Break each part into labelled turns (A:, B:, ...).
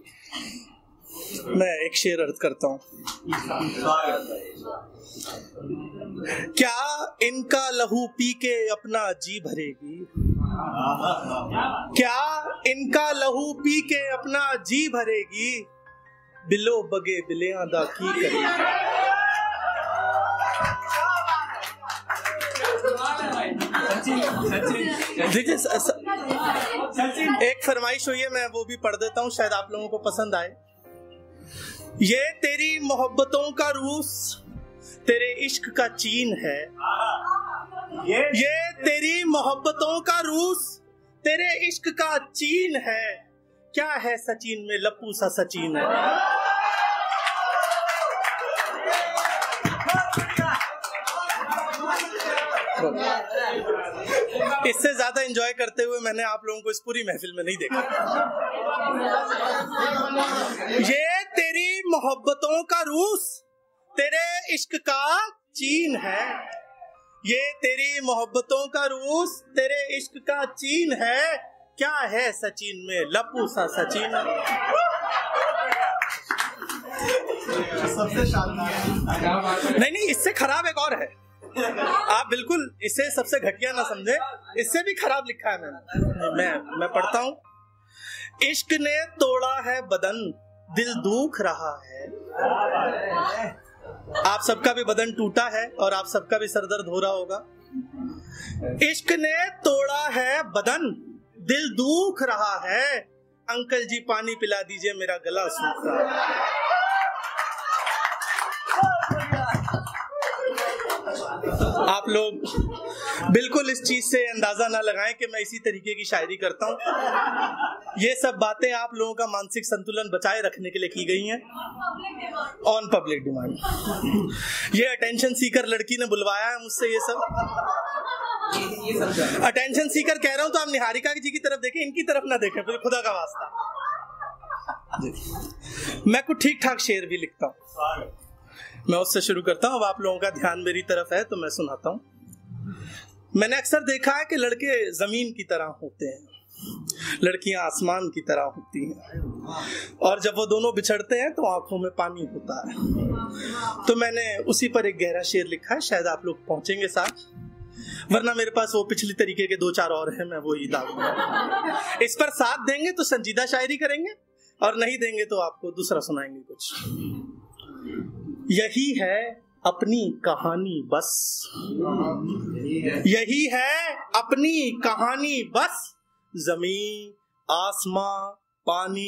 A: मैं एक शेर अर्ज करता हूँ। क्या इनका लहू पी के अपना जी भरेगी? क्या इनका लहू पी के अपना जी भरेगी? बिलो बगे बिलियां दा की करेगी? देखिए एक फरमाइश हुई है, मैं वो भी पढ़ देता हूँ, शायद आप लोगों को पसंद आए। ये तेरी मोहब्बतों का रूस तेरे इश्क का चीन है। ये तेरी मोहब्बतों का रूस तेरे इश्क का चीन है। क्या है सचिन में लप्पू सा सचिन है। इससे ज्यादा एंजॉय करते हुए मैंने आप लोगों को इस पूरी महफिल में नहीं देखा। ये तेरी मोहब्बतों का रूस तेरे इश्क का चीन है। ये तेरी मोहब्बतों का रूस तेरे इश्क का चीन है। क्या है सचिन में लप्पू सा सचिन। सबसे शानदार नहीं, इससे खराब एक और है। आप बिल्कुल इसे सबसे घटिया ना समझे, इससे भी खराब लिखा है मैंने। मैं पढ़ता हूँ। इश्क ने तोड़ा है बदन दिल दुख रहा है। आप सबका भी बदन टूटा है और आप सबका भी सरदर्द हो रहा होगा। इश्क ने तोड़ा है बदन दिल दुख रहा है। अंकल जी पानी पिला दीजिए मेरा गला सूख रहा है। आप लोग बिल्कुल इस चीज से अंदाजा ना लगाएं कि मैं इसी तरीके की शायरी करता हूं। ये सब बातें आप लोगों का मानसिक संतुलन बचाए रखने के लिए की गई हैं ऑन पब्लिक डिमांड। ये अटेंशन सीकर लड़की ने बुलवाया है मुझसे ये सब। अटेंशन सीकर कह रहा हूं तो आप निहारिका जी की तरफ देखें, इनकी तरफ ना देखें, फिर खुदा का वास्ता। मैं कुछ ठीक ठाक शेर भी लिखता हूं, मैं उससे शुरू करता हूं। अब आप लोगों का ध्यान मेरी तरफ है तो मैं सुनाता हूं। मैंने अक्सर देखा है कि लड़के जमीन की तरह होते हैं, लड़कियां आसमान की तरह होती हैं, और जब वो दोनों बिछड़ते हैं तो आंखों में पानी होता है। तो मैंने उसी पर एक गहरा शेर लिखा है, शायद आप लोग पहुंचेंगे साथ, वरना मेरे पास वो पिछली तरीके के 2-4 और हैं, मैं वो ही डालूंगा। इस पर साथ देंगे तो संजीदा शायरी करेंगे, और नहीं देंगे तो आपको दूसरा सुनाएंगे कुछ। यही है अपनी कहानी बस, यही है अपनी कहानी बस, जमीन आसमां पानी।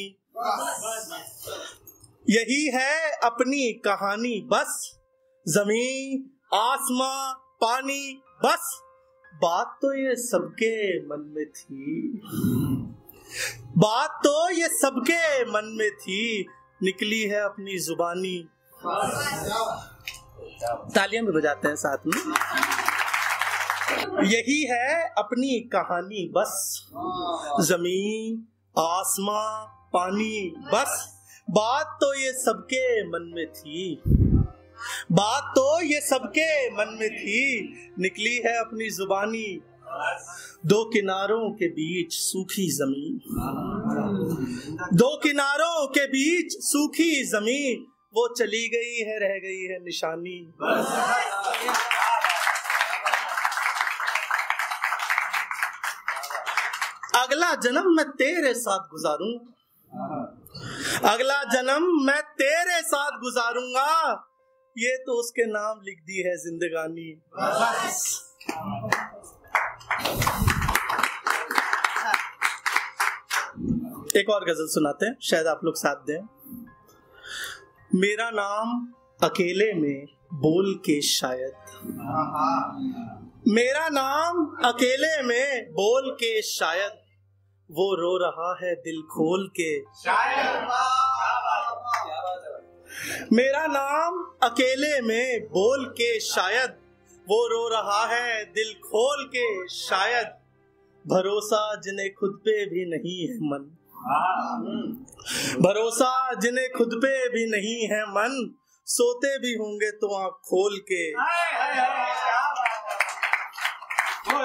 A: यही है अपनी कहानी बस, जमीन आसमां पानी बस। बात तो ये सबके मन में थी, बात तो ये सबके मन में थी, निकली है अपनी जुबानी। तालियां भी बजाते हैं साथ में। यही है अपनी कहानी बस, जमीन आसमां पानी बस। बात तो ये सबके मन में थी, बात तो ये सबके मन में थी, निकली है अपनी जुबानी। दो किनारों के बीच सूखी जमीन, दो किनारों के बीच सूखी जमीन, वो चली गई है रह गई है निशानी। अगला जन्म मैं तेरे साथ गुजारूंगा, अगला जन्म मैं तेरे साथ गुजारूंगा, ये तो उसके नाम लिख दी है जिंदगानी। एक और गजल सुनाते हैं, शायद आप लोग साथ दें। मेरा नाम अकेले में बोल के शायद, मेरा नाम अकेले में बोल के शायद, वो रो रहा है दिल खोल के शायद। मेरा नाम अकेले में बोल के शायद, वो रो रहा है दिल खोल के शायद। भरोसा जिन्हें खुद पे भी नहीं है मन, भरोसा जिन्हें खुद पे भी नहीं है मन, सोते भी होंगे तो आँख खोल के।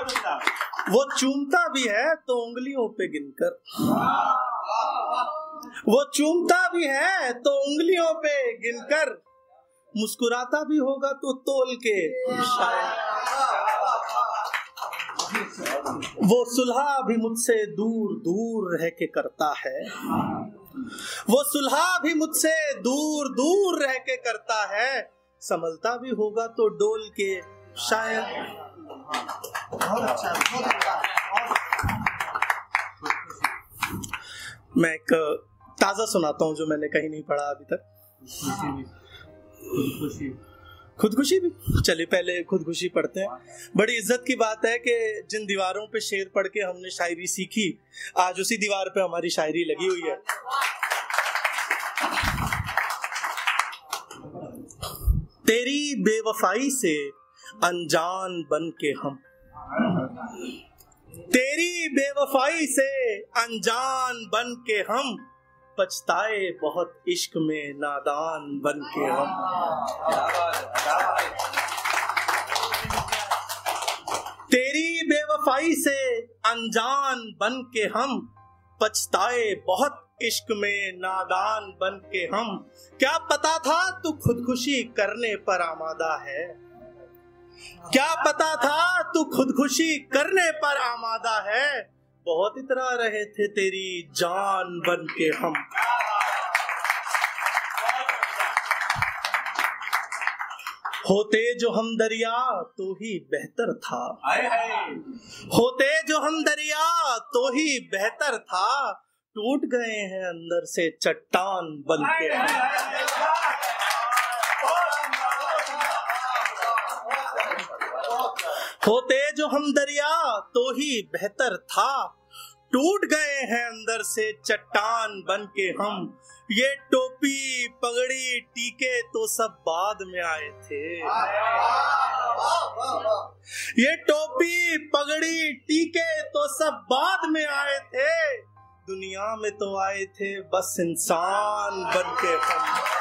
A: वो चूमता भी है तो उंगलियों पे गिनकर, वो चूमता भी है तो उंगलियों पे गिनकर, मुस्कुराता भी होगा तो तोल के शायद। वो सुलह भी मुझसे दूर दूर रह के करता है, वो सुलह भी मुझसे दूर दूर रह के करता है, संभलता भी होगा तो डोल के शायद।
B: बहुत अच्छा, बहुत अच्छा।
A: मैं एक ताजा सुनाता हूँ जो मैंने कहीं नहीं पढ़ा अभी तक। खुदकुशी भी, चलिए पहले खुदकुशी पढ़ते हैं। बड़ी इज्जत की बात है कि जिन दीवारों पे शेर पढ़ के हमने शायरी सीखी, आज उसी दीवार पे हमारी शायरी लगी हुई है। तेरी बेवफाई से अनजान बन के हम, तेरी बेवफाई से अनजान बन के हम, पछताए बहुत इश्क में नादान बन के हम। तेरी बेवफाई से अनजान बन के हम, पछताए बहुत इश्क में नादान बन के हम। क्या पता था तू खुदकुशी करने पर आमादा है, क्या पता था तू खुदकुशी करने पर आमादा है, बहुत इतरा रहे थे तेरी जान बन के हम। होते जो हम दरिया तो ही बेहतर था, होते जो हम दरिया तो ही बेहतर था, टूट गए हैं अंदर से चट्टान बन के हम। होते जो हम दरिया तो ही बेहतर था, टूट गए हैं अंदर से चट्टान बन के हम। ये टोपी पगड़ी टीके तो सब बाद में आए थे, ये टोपी पगड़ी टीके तो सब बाद में आए थे, दुनिया में तो आए थे बस इंसान बन के हम।